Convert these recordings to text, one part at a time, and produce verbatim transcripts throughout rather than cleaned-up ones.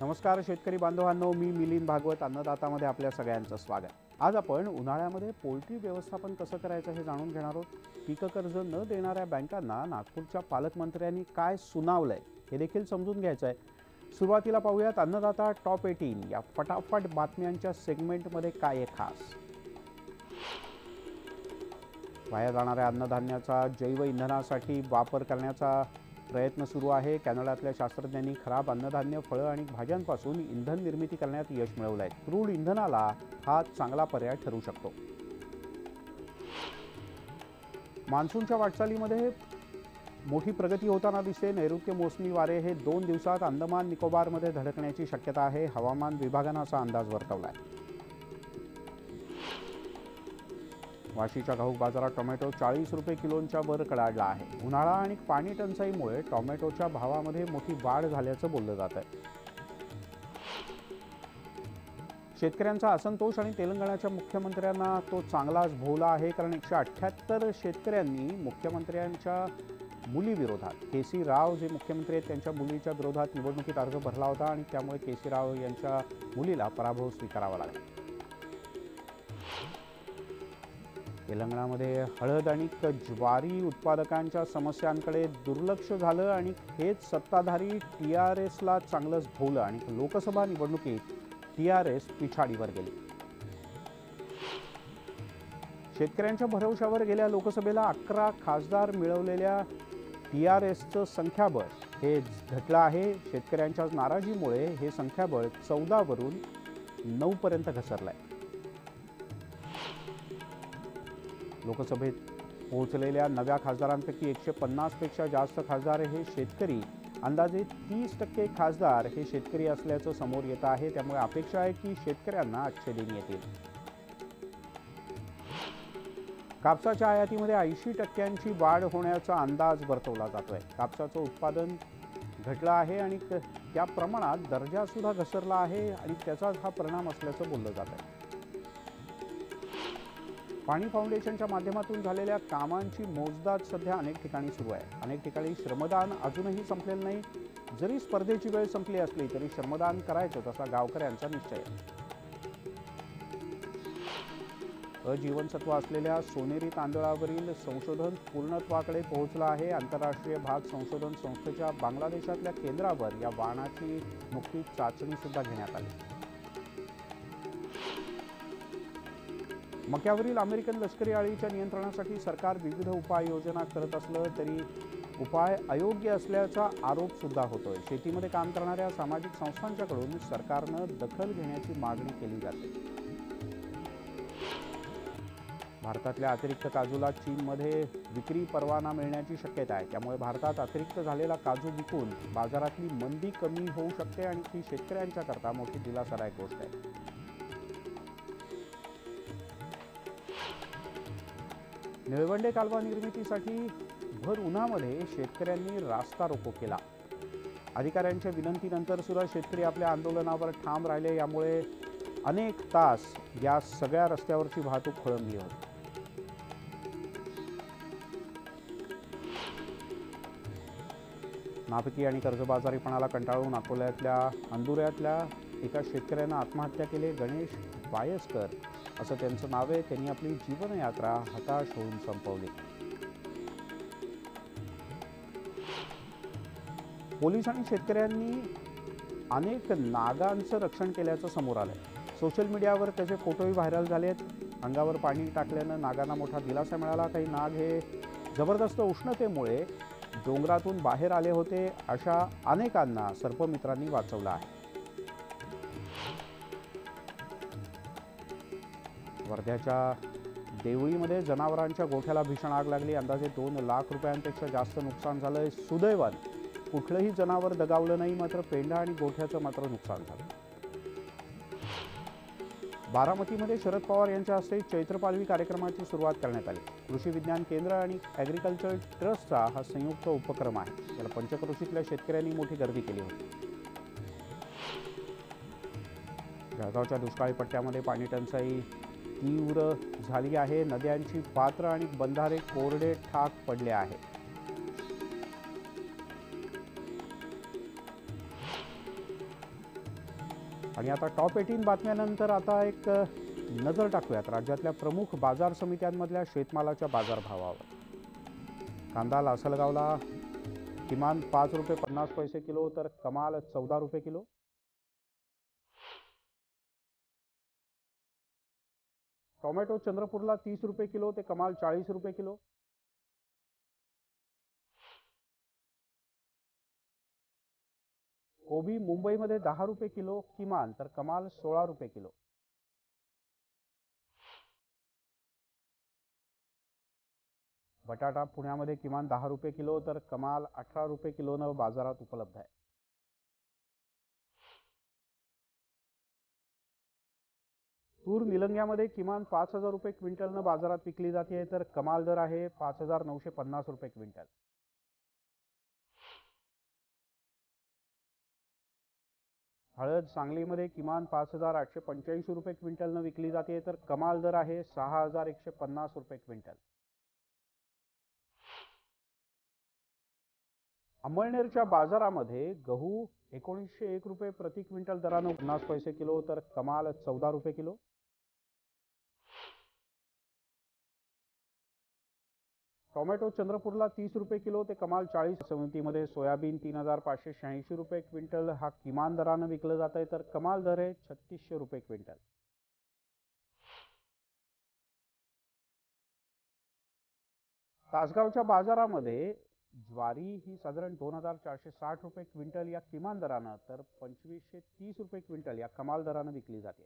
नमस्कार शेतकरी बांधवांनो, मी मिलिंद भागवत अन्नदातामध्ये आपल्या सगळ्यांचं स्वागत। आज आपण उन्हाळ्यामध्ये पोल्ट्री व्यवस्थापन कसं करायचं हे जाणून घेणार आहोत। पीक कर्ज न देणाऱ्या बँकांना नागपूरच्या पालकमंत्र्यांनी काय सुनावलंय हे देखील समजून घ्यायचं आहे। सुरुवातीला पाहूयात अन्नदाता टॉप अठरा या फटाफट बातम्यांच्या सेगमेंटमध्ये काय आहे खास। वाया जाणाऱ्या अन्नधान्याचा जैव इंधनासाठी वापर करण्याचा प्रयत्न सुरू आहे। कॅनडातल्या शास्त्रज्ञांनी खराब अन्नधान्य, फळं आणि भाज्यांपासून इंधन निर्मिती करण्यात यश मिळवलं आहे। क्रूड इंधनाला हा चांगला पर्याय ठरू शकतो। मान्सूनच्या वाटचालीमध्ये मोठी प्रगती होताना दिसते। नैऋत्य मोसमी वारे हे दोन दिवसात अंदमान निकोबारमध्ये धडकण्याची शक्यता आहे। हवामान विभागाने असा अंदाज वर्तवला आहे। वाशीच्या घाऊक बाजारात टोमॅटो चाळीस रुपये किलोच्या वर कडाडला आहे। उन्हाळा आणि पाणी टंचाईमुळे टोमॅटोच्या भावामध्ये मोठी वाढ झाल्याचं बोललं जात आहे। शेतकऱ्यांचा असंतोष आणि तेलंगणाच्या मुख्यमंत्र्यांना तो चांगलाच भोवला आहे, कारण एकशे अठ्ठ्याहत्तर शेतकऱ्यांनी मुख्यमंत्र्यांच्या मुलीविरोधात के सी राव जे मुख्यमंत्री आहेत त्यांच्या मुलीच्या विरोधात निवडणुकीत अर्ज भरला होता आणि त्यामुळे के सी राव यांच्या मुलीला पराभव स्वीकारावा लागला। तेलंगणामध्ये हळद आणि ज्वारी उत्पादकांच्या समस्यांकडे दुर्लक्ष झालं आणि हेच सत्ताधारी टी आर एसला चांगलंच भोवलं आणि लोकसभा निवडणुकीत टी आर एस पिछाडीवर गेले। शेतकऱ्यांच्या भरवशावर गेल्या लोकसभेला अकरा खासदार मिळवलेल्या टी आर एसचं संख्याबळ हे घटलं आहे। शेतकऱ्यांच्या नाराजीमुळे हे संख्याबळ चौदा वरून नऊ पर्यंत घसरलंय। लोकसभेत पोहोचलेल्या नव्या खासदारांपैकी एकशे पन्नास पेक्षा जास्त खासदार हे शेतकरी, अंदाजे तीस टक्के खासदार हे शेतकरी असल्याचं समोर येत आहे। त्यामुळे अपेक्षा आहे की शेतकऱ्यांना अच्छे दिन येतील। कापसाच्या आयातीमध्ये ऐंशी टक्क्यांची वाढ होण्याचा अंदाज वर्तवला जातोय। कापसाचं उत्पादन घटलं आहे आणि त्या प्रमाणात दर्जा सुद्धा घसरला आहे आणि त्याचाच हा परिणाम असल्याचं बोललं जात आहे। पाणी फाउंडेशनच्या माध्यमातून झालेल्या कामांची मोजदाद सध्या अनेक ठिकाणी सुरू आहे। अनेक ठिकाणी श्रमदान अजूनही संपलेलं नाही। जरी स्पर्धेची वेळ संपली असली तरी श्रमदान करायचं असा गावकऱ्यांचा निश्चय आहे। अजीवनसत्व असलेल्या सोनेरी तांदळावरील संशोधन पूर्णत्वाकडे पोहोचलं आहे। आंतरराष्ट्रीय भाग संशोधन संस्थेच्या बांगलादेशातल्या केंद्रावर या वाणाची नुकतीच चाचणी सुद्धा घेण्यात आली। मक्यावरील अमेरिकन लष्करी अळीच्या नियंत्रणासाठी सरकार विविध उपाययोजना करत असलं तरी उपाय अयोग्य असल्याचा आरोप सुद्धा होतोय। शेतीमध्ये काम करणाऱ्या सामाजिक संस्थांच्याकडून सरकारनं दखल घेण्याची मागणी केली जाते। भारतातल्या अतिरिक्त काजूला चीनमध्ये विक्री परवाना मिळण्याची शक्यता आहे। त्यामुळे भारतात अतिरिक्त झालेला काजू विकून बाजारातली मंदी कमी होऊ शकते आणि ती शेतकऱ्यांच्या करता मोठी दिलासादायक गोष्ट आहे। निळवंडे कालवा निर्मितीसाठी भर उन्हामध्ये शेतकऱ्यांनी रास्ता रोको केला। अधिकाऱ्यांच्या विनंतीनंतर सुद्धा शेतकरी आपल्या आंदोलनावर ठाम राहिले। यामुळे अनेक तास या सगळ्या रस्त्यावरची वाहतूक खोळंबली होती। नापिकी आणि कर्जबाजारीपणाला कंटाळून अकोल्यातल्या अंदुऱ्यातल्या एका शेतकऱ्यानं आत्महत्या केली। गणेश वायस्कर असं त्यांचं नाव आहे। त्यांनी आपली जीवनयात्रा हताश होऊन संपवली। पोलीस आणि शेतकऱ्यांनी अनेक नागांचं रक्षण केल्याचं समोर आलंय। सोशल मीडियावर त्याचे फोटोही व्हायरल झालेत। अंगावर पाणी टाकल्यानं नागांना मोठा दिलासा मिळाला। काही नाग हे जबरदस्त उष्णतेमुळे डोंगरातून बाहेर आले होते। अशा अनेकांना सर्पमित्रांनी वाचवलं आहे। वर्ध्याच्या देवळीमध्ये जनावरांच्या गोठ्याला भीषण आग लागली। अंदाजे दोन लाख रुपयांपेक्षा जास्त नुकसान झालंय। सुदैवानं कुठलंही जनावर दगावलं नाही, मात्र पेंढा आणि गोठ्याचं मात्र नुकसान झालं। बारामतीमध्ये शरद पवार यांच्या हस्ते चैत्रपालवी कार्यक्रमाची सुरुवात करण्यात आली। कृषी विज्ञान केंद्र आणि ॲग्रिकल्चर ट्रस्टचा हा संयुक्त उपक्रम आहे। याला पंचक्रोशीतल्या शेतकऱ्यांनी मोठी गर्दी केली होती। जळगावच्या दुष्काळी पट्ट्यामध्ये पाणी टंचाई तीव्र झाली आहे। नद्यांची पात्र आणि बंधारे कोरडे ठाक पडले आहेत। आणि आता टॉप एटीन बातम्यानंतर आता एक अ, नजर टाकूयात राज्यातल्या प्रमुख बाजार समित्यांमधल्या शेतमालाच्या बाजारभावावर. कांदा लासलगावला किमान पाच रुपये पन्नास पैसे किलो तर कमाल चौदा रुपये किलो. टोमॅटो चंद्रपूरला तीस रुपये किलो ते कमाल चाळीस रुपये किलो. कोबी मुंबईमध्ये दहा रुपये किलो किमान तर कमाल सोळा रुपये किलो. बटाटा पुण्यामध्ये किमान दहा रुपये किलो तर कमाल अठरा रुपये किलोनं बाजारात उपलब्ध आहे. तूर निलंग्यामध्ये किमान पाच हजार रुपये क्विंटलनं बाजारात विकली जाते तर कमाल दर आहे पाच हजार नऊशे पन्नास रुपये क्विंटल. हळद सांगलीमध्ये किमान पाच हजार आठशे पंच्याऐंशी रुपये क्विंटलनं विकली जाते तर कमाल दर आहे सहा हजार एकशे पन्नास रुपये क्विंटल. अंमळनेरच्या बाजारामध्ये गहू एकोणीसशे एक रुपये प्रति क्विंटल दरानं पन्नास पैसे किलो तर कमाल चौदा रुपये किलो. टोमॅटो चंद्रपूरला तीस रुपये किलो ते कमाल चाळीस. समितीमध्ये सोयाबीन तीन हजार पाचशे शहाऐंशी रुपये क्विंटल हा किमान दरानं विकलं जात आहे तर कमाल दर आहे छत्तीसशे रुपये क्विंटल. तासगावच्या बाजारामध्ये ज्वारी ही साधारण दोन हजार चारशे साठ रुपये क्विंटल या किमान दरानं तर पंचवीसशे तीस रुपये क्विंटल या कमाल दरानं विकली जाते.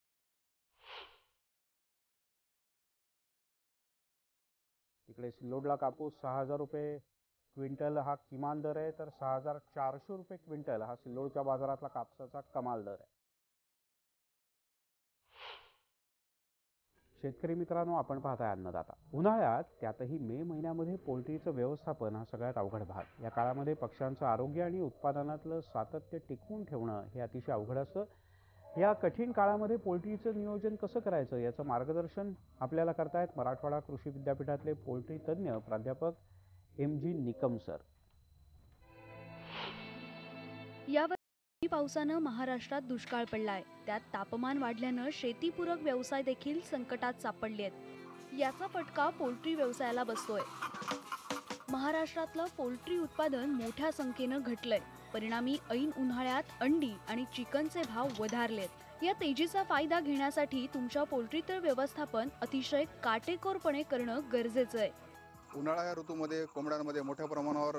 तिकडे सिल्लोडला कापूस सहा हजार रुपये क्विंटल हा किमान दर आहे तर सहा हजार चारशे रुपये क्विंटल हा सिल्लोडच्या बाजारातला कापसाचा कमाल दर आहे. शेतकरी मित्रांनो, आपण पाहताय अन्नदाता. उन्हाळ्यात त्यातही मे महिन्यामध्ये पोल्ट्रीचं व्यवस्थापन हा सगळ्यात अवघड भाग. या काळामध्ये पक्ष्यांचं आरोग्य आणि उत्पादनातलं सातत्य टिकवून ठेवणं हे अतिशय अवघड असतं. या कठीण काळामध्ये पोल्ट्रीचं नियोजन कसं करायचं याचं मार्गदर्शन आपल्याला करतायत मराठवाडा कृषी विद्यापीठातले पोल्ट्री तज्ज्ञ प्राध्यापक एम जी निकम सर. यावर्षी पावसानं महाराष्ट्रात दुष्काळ पडलाय. त्यात तापमान वाढल्यानं शेतीपूरक व्यवसाय देखील संकटात सापडले आहेत. याचा फटका पोल्ट्री व्यवसायाला बसतोय. महाराष्ट्रातलं पोल्ट्री उत्पादन मोठ्या संख्येनं घटलंय. परिणामी ऐन उन्हाळ्यात अंडी आणि चिकनचे भाव वधारलेत. या तेजीचा फायदा घेण्यासाठी तुमच्या पोल्ट्रीतळ व्यवस्थापन अतिशय काटेकोरपणे करणं गरजेचं आहे. उन्हाळा या ऋतूमध्ये कोंबड्यांमध्ये मोठ्या प्रमाणावर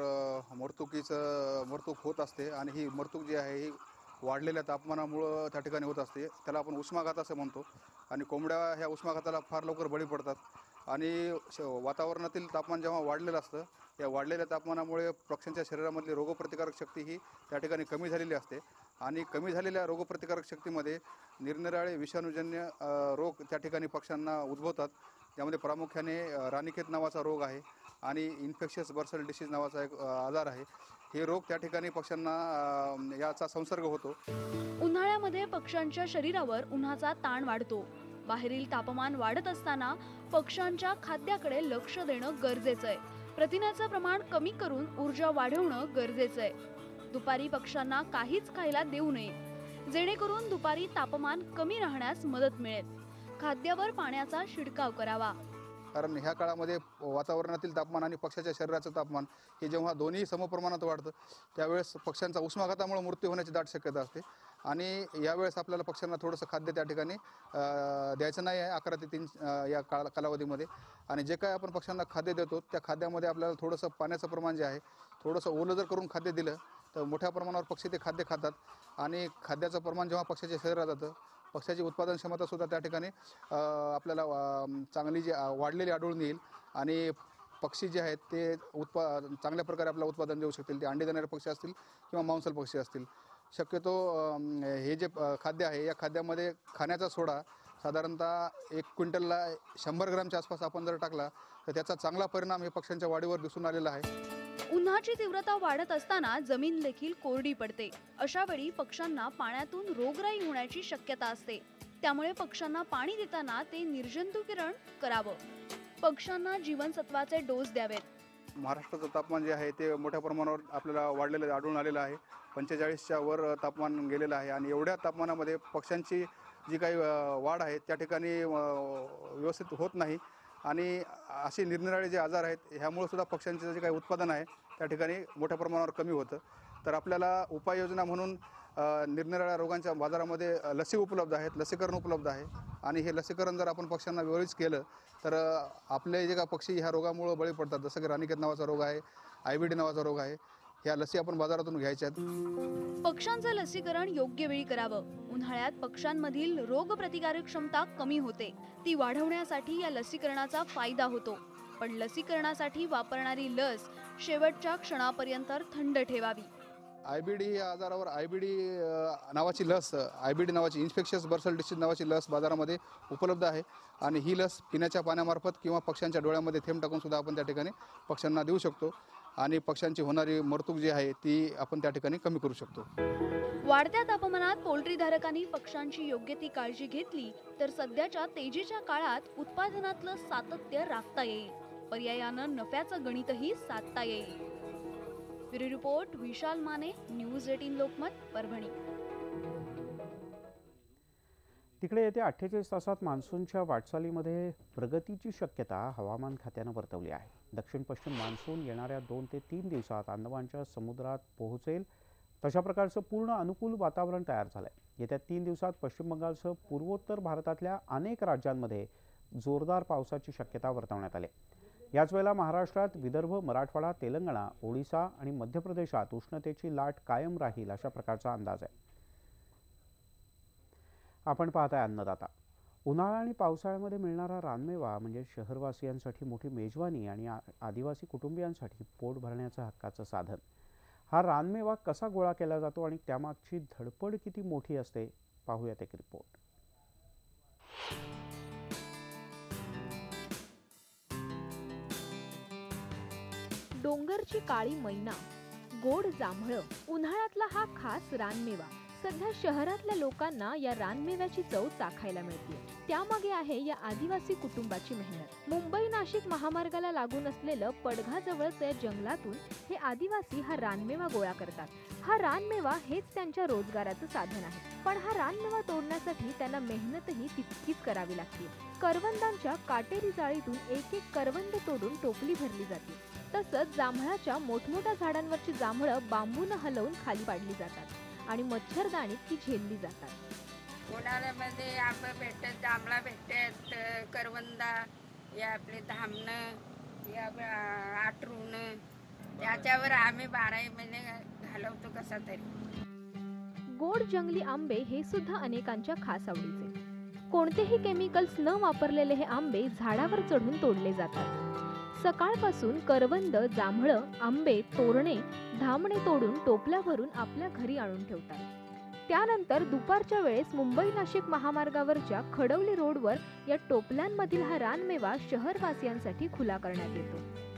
मरतुकीचं मरतूक होत असते आणि ही मरतूक जी आहे ही वाढलेल्या तापमानामुळं त्या ठिकाणी होत असते. त्याला आपण उष्माघात असं म्हणतो आणि कोंबड्या ह्या उष्माघाताला फार लवकर बळी पडतात. आणि वातावरणातील तापमान जेव्हा वाढलेलं असतं या वाढलेल्या तापमानामुळे पक्ष्यांच्या शरीरामधली रोगप्रतिकारक शक्ती ही त्या ठिकाणी कमी झालेली असते आणि कमी झालेल्या रोगप्रतिकारक शक्तीमध्ये निरनिराळे विषाणूजन्य रोग त्या ठिकाणी पक्ष्यांना उद्भवतात. त्यामध्ये प्रामुख्याने राणीखेत नावाचा रोग आहे आणि इन्फेक्शियस बर्सल डिसीज नावाचा एक आजार आहे. हे रोग त्या ठिकाणी पक्ष्यांना याचा संसर्ग होतो. उन्हाळ्यामध्ये पक्ष्यांच्या शरीरावर उन्हाचा ताण वाढतो. बाहेरील तापमान वाढत असताना पक्ष्यांच्या खाद्याकडे लक्ष देणं गरजेचं आहे. प्रथिनाचं प्रमाण कमी करून ऊर्जा वाढवणं गरजेचं आहे. दुपारी पक्ष्यांना काहीच खायला देऊ नये जेणेकरून दुपारी तापमान कमी राहण्यास मदत मिळेल. खाद्यावर पाण्याचा शिडकाव करावा. कारण ह्या काळामध्ये वातावरणातील तापमान आणि पक्ष्याच्या शरीराचं तापमान हे जेव्हा दोन्ही समप्रमाणात वाढतं त्यावेळेस पक्ष्यांचा उष्माघातामुळे मृत्यू होण्याची दाट शक्यता असते आणि यावेळेस आपल्याला पक्ष्यांना थोडंसं खाद्य त्या ठिकाणी द्यायचं नाही आहे अकरा ते तीन या काळ कालावधीमध्ये. आणि जे काय आपण पक्ष्यांना खाद्य देतो त्या खाद्यामध्ये आपल्याला थोडंसं पाण्याचं प्रमाण जे आहे थोडंसं ओलं जर करून खाद्य दिलं तर मोठ्या प्रमाणावर पक्षी ते खाद्य खातात आणि खाद्याचं प्रमाण जेव्हा पक्ष्याच्या शरीरात जातं पक्ष्याची उत्पादन क्षमतासुद्धा त्या ठिकाणी आपल्याला चांगली जी वाढलेली आढळून येईल आणि पक्षी जे आहेत ते उत्पा चांगल्या प्रकारे आपल्याला उत्पादन देऊ शकतील. ते अंडी देणारे पक्षी असतील किंवा मांसल पक्षी असतील. शक्यतो हे जे खाद्य आहे या खाद्यामध्ये खाण्याचा सोडा साधारणतः एक क्विंटलला शंभर ग्रामच्या आसपास आपण जर टाकला तर त्याचा चांगला परिणाम हे पक्ष्यांच्या वाढीवर दिसून आलेला आहे. उन्हाची तीव्रता वाढत असताना जमीन देखील कोरडी पडते. अशा वेळी पक्ष्यांना पाण्यातून रोगराई होण्याची शक्यता असते. त्यामुळे पक्ष्यांना पाणी देताना ते निर्जंतुकीकरण करावं. पक्ष्यांना जीवनसत्वाचे डोस द्यावेत. महाराष्ट्राचं तापमान जे आहे ते मोठ्या प्रमाणावर आपल्याला वाढलेलं आढळून आलेलं आहे. पंचेचाळीसच्या वर तापमान गेलेलं आहे आणि एवढ्या तापमानामध्ये पक्ष्यांची जी काही अ, वाढ आहे त्या ठिकाणी अ, व्यवस्थित होत नाही आणि असे निरनिराळे जे आजार आहेत ह्यामुळे सुद्धा पक्ष्यांचं जे काही उत्पादन आहे त्या ठिकाणी मोठ्या प्रमाणावर कमी होतं. तर आपल्याला उपाययोजना म्हणून अ, निरनिराळ्या रोगांच्या बाजारामध्ये अ, लसी उपलब्ध आहेत, लसीकरण उपलब्ध आहे आणि हे लसीकरण जर आपण पक्ष्यांना वेळीच केलं तर अ, आपले जे का पक्षी ह्या रोगामुळे बळी पडतात, जसं की राणीखेत नावाचा रोग आहे, आय बी डी नावाचा रोग आहे, ह्या लसी आपण बाजारातून घ्यायच्या आहेत. पक्ष्यांचं लसीकरण योग्य वेळी करावं. उन्हाळ्यात पक्ष्यांमधील रोगप्रतिकारक क्षमता कमी होते, ती वाढवण्यासाठी या लसीकरणाचा फायदा होतो. पण लसीकरणासाठी वापरणारी लस शेवटच्या क्षणापर्यंत थंड ठेवावी. आय बी डी या आजारावर आय बी डी नावाची लस, आय बी डी नावाची इन्फेक्शियस बर्सल डिसीज नावाची लस बाजारामध्ये उपलब्ध आहे आणि ही लस पिण्याच्या पाण्यामार्फत किंवा पक्ष्यांच्या डोळ्यामध्ये थेंब टाकून सुद्धा आपण त्या ठिकाणी पक्ष्यांना देऊ शकतो आणि पक्ष्यांची होणारी मरतूक जी आहे ती आपण त्या ठिकाणी कमी करू शकतो. वाढत्या तापमानात पोल्ट्री धारकांनी पक्ष्यांची योग्य ती काळजी घेतली तर सध्याच्या तेजीच्या काळात उत्पादनातलं सातत्य राखता येईल. पर्यायानं नफ्याचं गणितही साधता येईल. Bureau report Vishal Mane, news eighteen Lokmat, Parbhani. तिकडे येत्या अठ्ठेचाळीस तासात मान्सूनच्या वाटचालीमध्ये प्रगतीची शक्यता हवामान खात्यानं वर्तवली आहे. दक्षिण पश्चिम मान्सून येणाऱ्या दोन ते तीन दिवसात अंदमानच्या समुद्रात पोहोचेल तशा प्रकारचं पूर्ण अनुकूल वातावरण तयार झालं आहे. येत्या तीन दिवसात पश्चिम बंगालसह पूर्वोत्तर भारतातल्या अनेक राज्यांमध्ये जोरदार पावसाची शक्यता वर्तवण्यात आली. याच वेळेला महाराष्ट्रात विदर्भ, मराठवाडा, तेलंगणा, ओडिशा आणि मध्य प्रदेशात उष्णतेची लाट कायम राहील अशा प्रकारचा अंदाज आहे. आपण पाहताय अन्नदाता. उन्हाळा आणि पावसाळ्यामध्ये मिळणारा रानमेवा म्हणजे शहरवासियांसाठी मोठी मेजवानी आणि आदिवासी कुटुंबियांसाठी पोट भरण्याचं हक्काचं साधन. हा रानमेवा कसा गोळा केला जातो आणि त्यामागची धडपड किती मोठी असते, पाहूयात एक रिपोर्ट. डोंगरची काळी मैना, गोड जांभळं, उन्हाळ्यातला हा खास रानमेवा. सध्या शहरातल्या लोकांना या रानमेव्याची चव चाखायला मिळते. त्यामागे आहे या आदिवासी कुटुंबाची मेहनत. मुंबई नाशिक महामार्गाला लागून असलेलं पडघाजवळच्या जंगलातून हे आदिवासी हा रानमेवा गोळा करतात. हा रानमेवा हेच त्यांच्या रोजगाराचं साधन आहे. पण हा रानमेवा तोडण्यासाठी त्यांना मेहनतही तितकीच करावी लागते. करवंदांच्या काटेरी जाळीतून एक एक करवंद तोडून टोपली भरली जाते. तसंच जांभळाच्या मोठमोठ्या झाडांवरची जांभळं बांबूनं हलवून खाली पाडली जातात आणि मच्छरदाणीत ती झेलली जातात. उन्हाळ्यामध्ये आंबा भेटतात, जांभळा भेटतात, करवंदा, या आपले धामणं, या आटरून, त्याच्यावर आम्ही बाराही महिने घालवतो कसा तरी. गोड जंगली आंबे हे सुद्धा अनेकांच्या खास आवडीचे. कोणतेही केमिकल्स न वापरलेले हे आंबे झाडावर चढून तोडले जातात. सकाळपासून करवंद, जांभळं, आंबे, तोरणे, धामणे तोडून टोपल्या भरून आपल्या घरी आणून ठेवतात. त्यानंतर दुपारच्या वेळेस मुंबई नाशिक महामार्गावरच्या खडवली रोडवर या टोपल्यांमधील हा रानमेवा शहरवासियांसाठी खुला करण्यात येतो.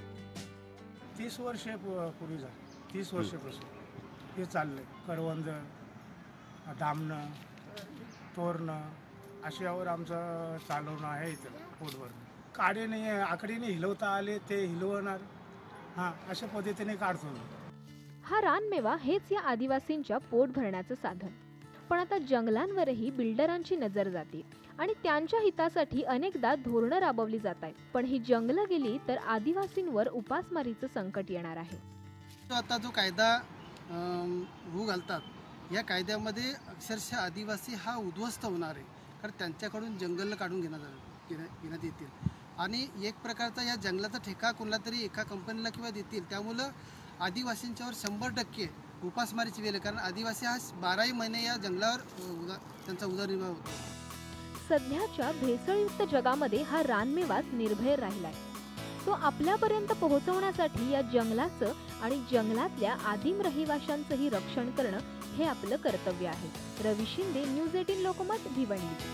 तीस वर्षे पूर्वी झालं, तीस वर्षापासून हे चाललंय. करवंद, धामणं, तोरणं अशावर आमचं चालवणं आहे इथं पोटभर. काडीने आकडीने हिलवता आले ते हिलवणार, हां अशा पद्धतीने काढतो. हा रानमेवा हेच या आदिवासींच्या पोट भरण्याचं साधन. पण आता जंगलांवरही बिल्डरांची नजर जाते आणि त्यांच्या हितासाठी अनेकदा धोरणं राबवली जात आहेत. पण ही जंगलं गेली तर आदिवासींवर उपासमारीचं संकट येणार आहे. आता जो कायदा होऊ घालतात या कायद्यामध्ये अक्षरशः आदिवासी हा उद्ध्वस्त होणार आहे. कारण त्यांच्याकडून जंगल काढून घेण्यात घेण्यात येतील आणि एक प्रकारचा या जंगलाचा ठेका कोणाला तरी एका कंपनीला किंवा देतील. त्यामुळं आदिवासींच्यावर शंभर टक्के उपासमारीची वेळ आहे. कारण आदिवासी हा बाराही महिने या जंगलावर उदा त्यांचा उदरनिर्वाह होतो. सध्याच्या भेसळयुक्त जगामध्ये हा रानमेवाच निर्भय राहिलाय. तो आपल्यापर्यंत पोहोचवण्यासाठी या जंगलाचं आणि जंगलातल्या आदिम रहिवाशांचंही रक्षण करणं हे आपलं कर्तव्य आहे. Ravi Shinde, news eighteen Lokmat, Bhiwandi.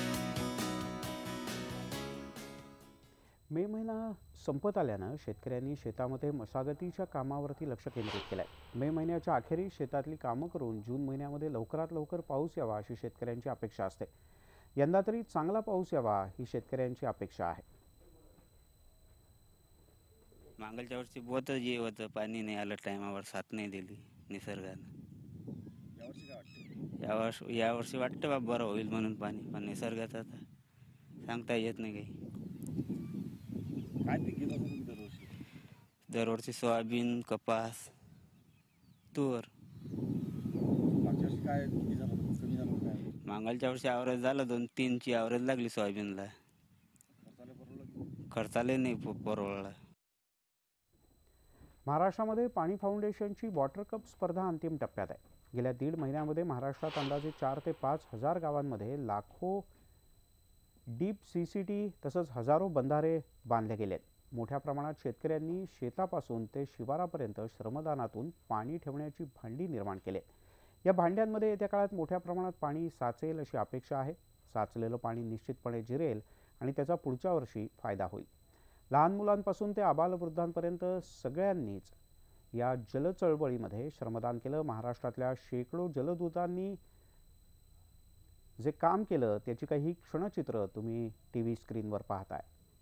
May महिना संपत आल्यानं शेतकऱ्यांनी शेतामध्ये मशागतीच्या कामावरती लक्ष केंद्रित केलं आहे. मे महिन्याच्या अखेरीस शेतातली कामं करून जून महिन्यामध्ये लवकरात लवकर पाऊस यावा अशी शेतकऱ्यांची अपेक्षा असते. यंदा तरी चांगला पाऊस यावा ही शेतकऱ्यांची अपेक्षा आहे. मागलच्या वर्षी बहुत जे होतं, पाणी नाही आलं टायमावर, साथ नाही दिली निसर्गानं. यावर्षी काय वाटतं? यावर्षी यावर्षी वाटतं बा बरं होईल म्हणून पाणी, पण निसर्गात आता सांगता येत नाही काही. काय पीक घेत असं तुम्ही दरवर्षी? दरवर्षी सोयाबीन, कपास, तूर. मागच्या वर्षी काय किती झालं होतं? कमी झालं होतं काय? मागलच्या वर्षी ॲव्हरेज झालं, दोन तीनची ॲव्हरेज लागली सोयाबीनला. खर्चाला परवडलं की? खर्चाले नाही प- परवडला. महाराष्ट्रामध्ये पाणी फाउंडेशनची वॉटर कप स्पर्धा अंतिम टप्प्यात आहे. गेल्या दीड महिन्यामध्ये महाराष्ट्रात अंदाजे चार ते पाच हजार गावांमध्ये लाखो डीप सी सी टी तसंच हजारो बंधारे बांधले गेले आहेत. मोठ्या प्रमाणात शेतकऱ्यांनी शेतापासून ते शिवारापर्यंत श्रमदानातून पाणी ठेवण्याची भांडी निर्माण केली. या भांड्यांमध्ये येत्या काळात मोठ्या प्रमाणात पाणी साचेल अशी अपेक्षा आहे. साचलेलं पाणी निश्चितपणे जिरेल आणि त्याचा पुढच्या वर्षी फायदा होईल. लहान मुलांपासून ते आबालवृद्धांपर्यंत सगळ्यांनीच या जल चळवळीमध्ये श्रमदान केलं. महाराष्ट्रातल्या शेकडो जलदूतांनी जे काम केलं त्याची काही क्षणचित्र तुम्ही टी व्ही स्क्रीनवर पाहताय.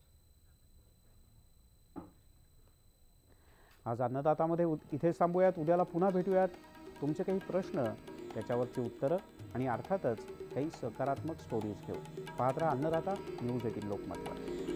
आज अन्नदातामध्ये इथेच थांबूयात. उद्याला पुन्हा भेटूयात. तुमचे काही प्रश्न, त्याच्यावरची उत्तरं आणि अर्थातच काही सकारात्मक स्टोरीज घेऊ. पाहत राहा अन्नदाता, न्यूज एटीन लोकमत.